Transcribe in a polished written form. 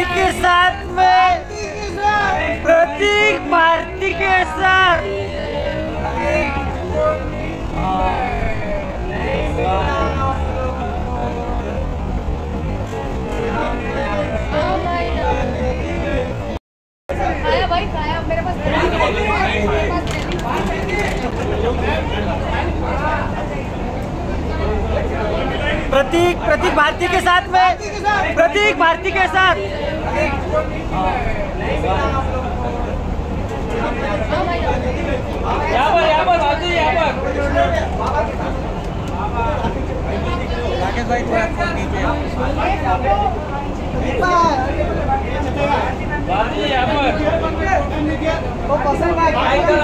भारती के साथ में प्रतीक भारती के साथ खाया भाई खाया मेरे पास प्रतीक भारती के साथ में प्रतीक भारती के साथ यहाँ पर राकेश भाई थोड़ा फोन कीजिए यहाँ पर